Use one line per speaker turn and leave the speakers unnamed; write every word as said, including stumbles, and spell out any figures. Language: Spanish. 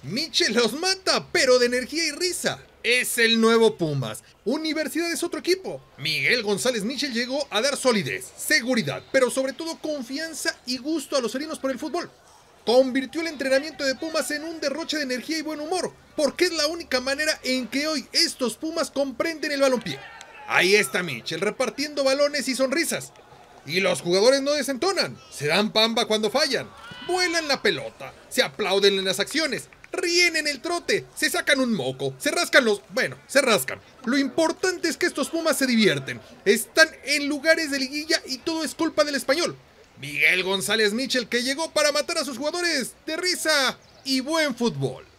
Mitchell los mata, pero de energía y risa. Es el nuevo Pumas. Universidad es otro equipo. Miguel González Mitchell llegó a dar solidez, seguridad, pero sobre todo confianza y gusto a los felinos por el fútbol. Convirtió el entrenamiento de Pumas en un derroche de energía y buen humor, porque es la única manera en que hoy estos Pumas comprenden el balompié. Ahí está Mitchell repartiendo balones y sonrisas. Y los jugadores no desentonan, se dan pamba cuando fallan, vuelan la pelota, se aplauden en las acciones, ríen en el trote, se sacan un moco, se rascan los... bueno, se rascan. Lo importante es que estos Pumas se divierten, están en lugares de liguilla y todo es culpa del español. Miguel González Mitchell, que llegó para matar a sus jugadores de risa y buen fútbol.